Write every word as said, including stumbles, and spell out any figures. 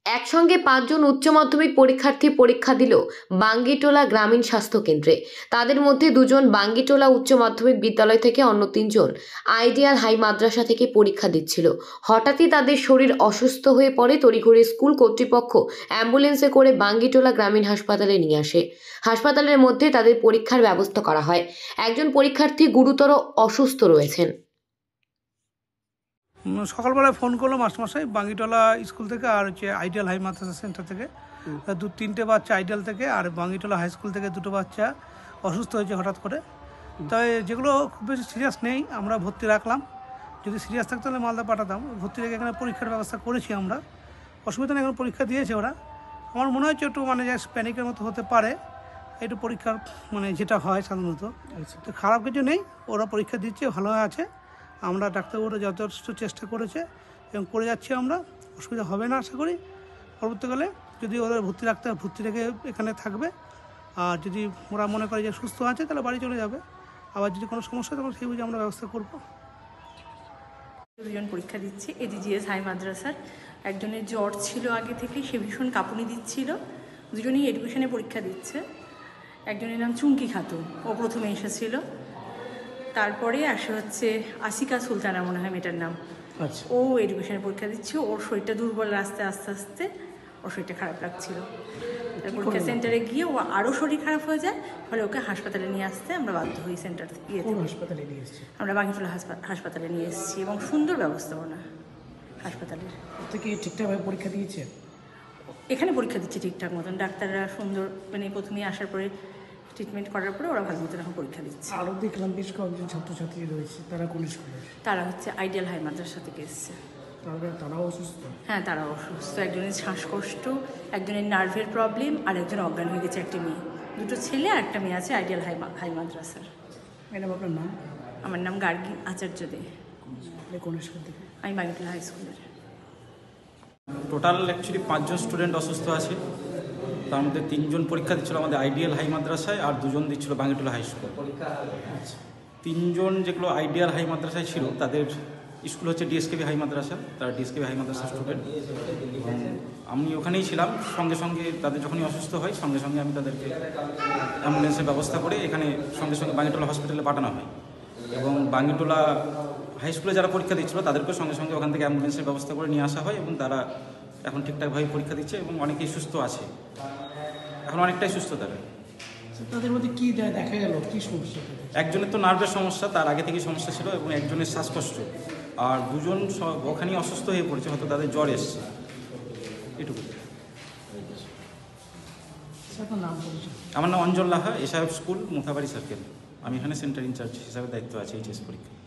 একসঙ্গে পাঁচজন উচ্চ মাধ্যমিক পরীক্ষার্থী পরীক্ষা দিল বাঙ্গিটোলা গ্রামীণ স্বাস্থ্য কেন্দ্রে। তাদের মধ্যে দুজন বাঙ্গিটোলা উচ্চ মাধ্যমিক বিদ্যালয় থেকে, অন্য তিনজন আইডিয়াল হাই মাদ্রাসা থেকে পরীক্ষা দিচ্ছিল। হঠাৎই তাদের শরীর অসুস্থ হয়ে পড়ে। তড়িঘড়ি স্কুল কর্তৃপক্ষ অ্যাম্বুলেন্সে করে বাঙ্গিটোলা গ্রামীণ হাসপাতালে নিয়ে আসে। হাসপাতালের মধ্যে তাদের পরীক্ষার ব্যবস্থা করা হয়। একজন পরীক্ষার্থী গুরুতর অসুস্থ রয়েছেন। সকালবেলায় ফোন করলো মাস্টারমশাই বাঙ্গিটোলা স্কুল থেকে আর হচ্ছে আইডিয়াল হাই মাদ্রাসা সেন্টার থেকে দু তিনটে বাচ্চা আইডিয়াল থেকে আর বাঙ্গিটোলা হাই স্কুল থেকে দুটো বাচ্চা অসুস্থ হয়েছে হঠাৎ করে। তাই যেগুলো খুব বেশি সিরিয়াস নেই আমরা ভর্তি রাখলাম, যদি সিরিয়াস থাকতো তাহলে মালদা পাঠাতাম। ভর্তি রেখে এখানে পরীক্ষার ব্যবস্থা করেছি আমরা, অসুবিধা নেই, এখন পরীক্ষা দিয়েছে ওরা। আমার মনে হচ্ছে একটু মানে প্যানিকের মতো হতে পারে, একটু পরীক্ষার মানে যেটা হয় সাধারণত। তো খারাপ কিছু নেই, ওরা পরীক্ষা দিচ্ছে, ভালো আছে। আমরা ডাক্তারবাবুরা যথেষ্ট চেষ্টা করেছে এবং করে যাচ্ছি আমরা, অসুবিধা হবে না আশা করি। পরবর্তীকালে যদি ওদের ভর্তি রাখতে ভর্তি রেখে এখানে থাকবে, আর যদি ওরা মনে করে যে সুস্থ আছে তাহলে বাড়ি চলে যাবে। আবার যদি কোনো সমস্যা তখন সেই বুঝে আমরা ব্যবস্থা করব। দুজন পরীক্ষা দিচ্ছে এডিজিএস হাই মাদ্রাসার। একজনের জ্বর ছিল আগে থেকে, সে ভীষণ কাঁপুনি দিচ্ছিল। দুজনেই এডুকেশনে পরীক্ষা দিচ্ছে। একজনের নাম চুমকি খাতুন, ও প্রথমে এসেছিল। তারপরে আসে হচ্ছে আসিকা সুলতানা, মনে হয় মেয়েটার নাম। আচ্ছা, ও এডুকেশনের পরীক্ষা দিচ্ছে। ওর শরীরটা দুর্বল, আস্তে আস্তে আস্তে ওর শরীরটা খারাপ লাগছিল। পরীক্ষা সেন্টারে গিয়ে ও আরও শরীর খারাপ হয়ে যায়, ফলে ওকে হাসপাতালে নিয়ে আসতে আমরা বাধ্য হই। সেন্টার গিয়ে হাসপাতালে নিয়ে এসেছি আমরা বাঙ্গিটোলা হাসপাতালে নিয়ে এসেছি এবং সুন্দর ব্যবস্থাপনা হাসপাতালের। কি ঠিকঠাকভাবে পরীক্ষা দিয়েছে? এখানে পরীক্ষা দিচ্ছে ঠিকঠাক মতন, ডাক্তাররা সুন্দর, মানে প্রথমেই আসার পরে ট্রিটমেন্ট করার পরে ওরা ভালো মতন এখন পরীক্ষা দিচ্ছে। আরও দেখলাম বেশ কয়েকজন ছাত্রছাত্রী রয়েছে, তারা কোন স্কুলে? তারা হচ্ছে আইডিয়াল হাই মাদ্রাসা থেকে এসছে। তারাও অসুস্থ? হ্যাঁ, তারাও অসুস্থ। একজনের শ্বাসকষ্ট, একজনের নার্ভের প্রবলেম, আর একজন অজ্ঞান হয়ে গেছে একটা মেয়ে। দুটো ছেলে আর একটা মেয়ে আছে আইডিয়াল হাই হাই মাদ্রাসার। ম্যাডাম আপনার নাম? আমার নাম গার্গী আচার্য দে। কোন স্কুল থেকে? আমি বাঙ্গিটোলা হাই স্কুলের। টোটাল অ্যাকচুয়ালি পাঁচজন স্টুডেন্ট অসুস্থ আছে। তার মধ্যে তিনজন পরীক্ষা দিচ্ছিল আমাদের আইডিয়াল হাই মাদ্রাসায়, আর দুজন দিচ্ছিল বাঙ্গিটোলা হাই স্কুল। তিনজন যেগুলো আইডিয়াল হাই মাদ্রাসায় ছিল তাদের স্কুল হচ্ছে ডিএসকেবি হাই মাদ্রাসা, তারা ডিএসকেবি হাই মাদ্রাসার স্টুডেন্ট। এবং আমি ওখানেই ছিলাম। সঙ্গে সঙ্গে তাদের যখনই অসুস্থ হয় সঙ্গে সঙ্গে আমি তাদেরকে অ্যাম্বুলেন্সের ব্যবস্থা করে এখানে সঙ্গে সঙ্গে বাঙ্গিটোলা হসপিটালে পাঠানো হয়। এবং বাঙ্গিটোলা হাই স্কুলে যারা পরীক্ষা দিচ্ছিল তাদেরকেও সঙ্গে সঙ্গে ওখান থেকে অ্যাম্বুলেন্সের ব্যবস্থা করে নিয়ে আসা হয় এবং তারা এখন ঠিকঠাকভাবে পরীক্ষা দিচ্ছে এবং অনেকেই সুস্থ আছে, এখন অনেকটাই সুস্থ তারা। তাদের মধ্যে কী দেখা গেল, কী সমস্যা? একজনের তো নার্ভের সমস্যা, তার আগে থেকেই সমস্যা ছিল, এবং একজনের শ্বাসকষ্ট, আর দুজন ওখানেই অসুস্থ হয়ে পড়েছে, হয়তো তাদের জ্বর এসছে, এটুকু। আমার নাম Anjal Laha, SIF school, Muthabari circle. আমি এখানে সেন্টার ইনচার্জ হিসাবে দায়িত্ব আছে এইচএস পরীক্ষা।